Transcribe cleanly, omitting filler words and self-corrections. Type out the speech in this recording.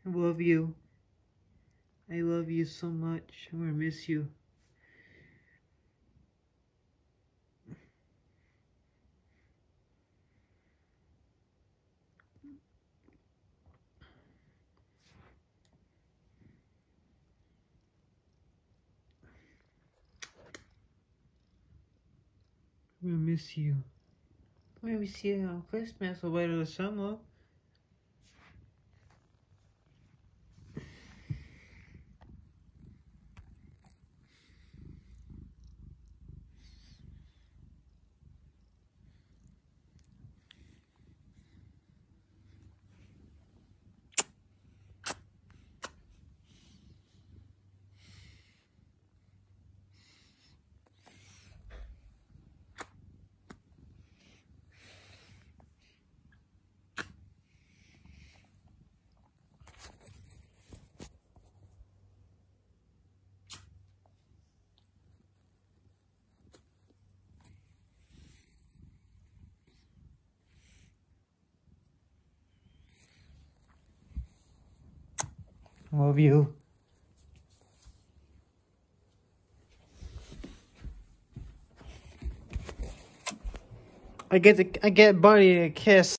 I love you. I love you so much. I'm gonna miss you. I'm gonna miss you. Maybe see you on Christmas or later this summer. Love you. I get Buddy a kiss.